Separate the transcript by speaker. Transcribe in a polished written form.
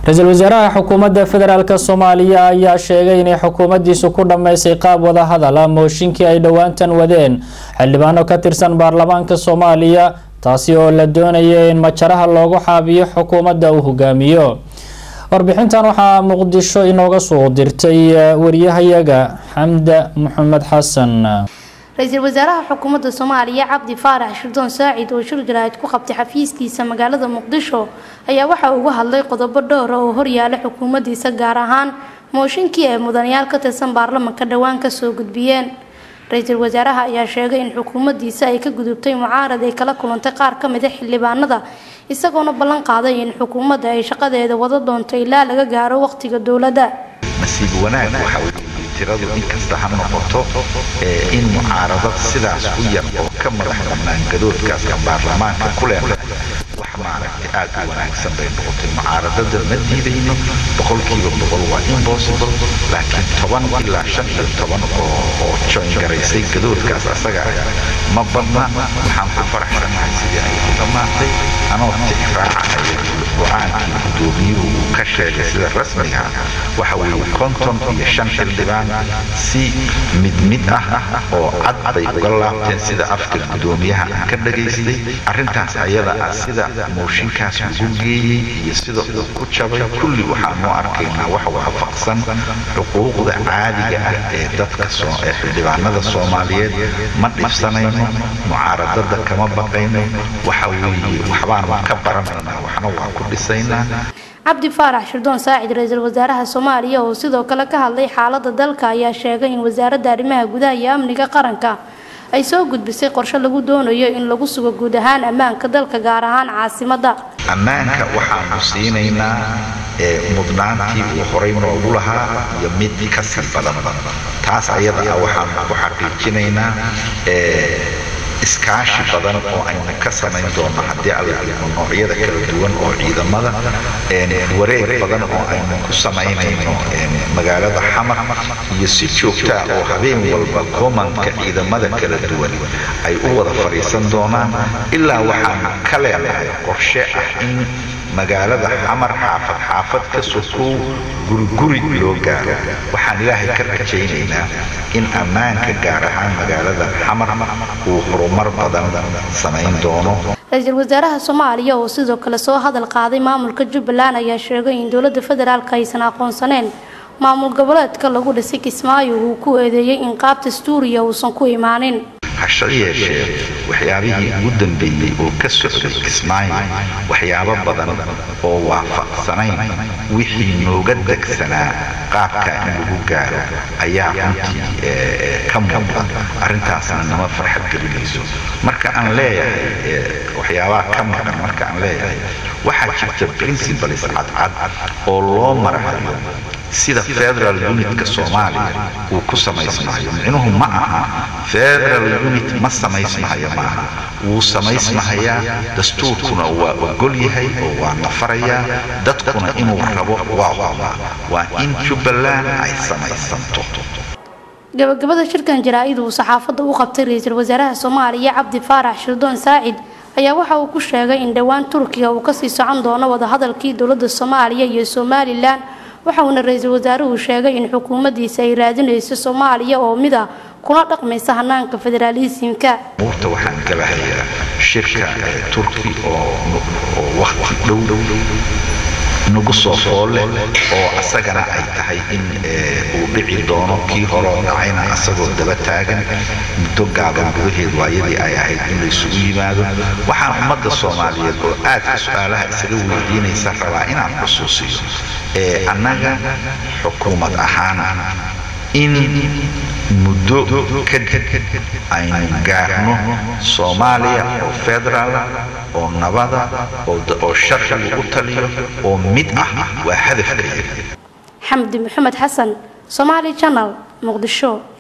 Speaker 1: رئيسل وزراء حكومة فدرالك الصومالية ayaa sheegay inay xukuumaddiisu ku dhameysay qaab wada hadal ah mooshinkii ay dhawaantan wadeen xildhibaano ka tirsan baarlamaanka Soomaaliya taasi oo la doonayay in majaraha loogu xaabiyo xukuumadda uu hogaamiyo warbixintan waxaa Muqdisho inooga soo dirtay wariyahayaga Xamda Maxamed Xasan
Speaker 2: رئيسل وزراء حكومة الصومالية عبد فارح شردون ساعد وشر جرايد ku qabtay xafiiskiisa magaalada Muqdisho ayaa waxa uu hadlay qodobo dhowr ah oo horyaala xukuumaddiisa gaar ahaan mooshinkii ay mudanayaal ka tirsan baarlamaanka dhawaan ka soo gudbiyeen رئيسل وزراء ayaa sheegay in xukuumaddiisa ay ka gudubtay mucaarad ay kala kulantay qaar ka mid ah xildhibaanada isagoona ballan qaaday in xukuumadda ay shaqadeeda wada doonto ilaa laga gaaro waqtiga dawladda
Speaker 3: nasiib wanaag waxa tiradu in kasta ha noqoto in mucaaradad sidaas u yar oo ka madax bannaan gadoodkaas ka baarlamaanka ku leeyahay wax maaragtay aad u wanaagsan bay noqotay mucaaradada ma diidayno boqolkiiba boqol waa impossible laakiin 10 ilaa 15 oo join garaysay gadoodkaas asaga ma badna waxaan ku faraxsanahay sidii ay ku dhamaatay anoo ticraacay go'aankii gudoomiyuhu ka sheegay sida rasmiga waxa weeye konton iyo 5 xildhibaan si mid ah oo cad bay uga laabteen sida afka gudoomiyaha ka dhageystay arintaas ayada ah sida mooshinkaas ugu geeyay iyo sida uu ku jabay kulli waxaan u arkaynaa wax waafaqsan xuquuqda caadiga ah ee dadka xildhibaanada Soomaaliyeed ma dhibsanayno mucaaradada kama baqayno waxa weeye waxbaan ka baranaynaa waxna waa ku dhisaynaa
Speaker 2: عبد فارح شردون ساعد رئيسل وزراء الصومالية وسيدو كلا كهالي حالة دالكا ayaa sheegay in wasaaradda arrimaha gudaha iyo amniga qaranka ay soo gudbisay qorshe lagu doonayo in lagu sugo guud ahaan ammaanka dalka gaar ahaan caasimadda
Speaker 3: ammaanka waxaanu siinaynaa mudnaantii uu horay noogu lahaa iyo mid ka sii badan taas ayada waxaanu ku xaqiijinaynaa iskaashi badan oo aynu ka samayn doono haddii alla idmo noocyada kala duwan oo ciidamada wareeg badan oo aynu ku samaynayno magaalada Xamar iyo si joogto ah oo habeen walba koomanka ciidamada kala duwan ay u wada fariisan doonaan ilaa waxaan ka leenahay qorshe ah in magaalada Xamar xaafad ka soo guri loo gaaro waxaan ilaahay ka rajaynaynaa in ammaanka gaar ahaan magaalada Xamar uu horumar badan samayn doono
Speaker 2: رئيسل وزراء الصومالية وسيدو كلا soo hadal qaaday maamulka Jubbaland ayaa sheegay in dawladda federaalka aysan aqoonsaneen maamul goboleedka lagu dhisay Kismaayo uu ku eedeeyay in qaab dastuuriya uusan ku imaanin
Speaker 3: hashayee waxyaabihii ugu dambeeyay oo ka socday Kismaayo waxyaabo badan oo waafaqsanayn wixii nooga degsanaa qaabka in lagu gaaro ayaa runtii ka muuqda arrintaasna nama farxad gelinayso marka aan leeyahay waxyaabaha ka maqan marka aan leeyahay waxaa jirta principles cad oo loo marayo sida federal unit-ka Soomaaliya uu ku samaysmayo micnuhu ma aha federal unit ma samaysmayo ma aha uu samaysmayaa dastuurkuna waa ogol yahay oo waa nafaraya dadkuna inuu rabo waa in Jubbaland ay samaysanto
Speaker 2: gabagabada shirkan jaraa'id uu saxaafadda u qabtay ra'iisul wasaaraha Soomaaliya Cabdi Faarax Shirdoon Saacid ayaa waxa uu ku sheegay in dhawaan Turkiga uu ka sii socon doono wada hadalkii dawladda Soomaaliya iyo Somaliland waxa uu ra'iisul wasaaruhu sheegay in xukuumaddiisa ay raadinayso Soomaaliya oo mid ah kuna dhaqmaysa hanaanka federaalismka
Speaker 3: murta waxaan galahayaa shirka Turki oo waqti dhow nagu soo foole oo asagana ay tahay in uu dhici doono kii hore dhacayna asagoo daba taagan muddo gaaban gudaheed waayadii ay ahayd in la isugu yimaado waxaan ummadda Soomaaliyeed oo aad su'aalaha isaga weydiinaysa rabaa inaan xusuusiyo annaga xukuumad ahaan in muddo kadib aynu gaarno Soomaaliya oo federaal oo nabada oo sharci u taliyo oo mid ah waa hadafkeeda
Speaker 2: Xamdi Maxamed Xasan Somali Channel Muqdisho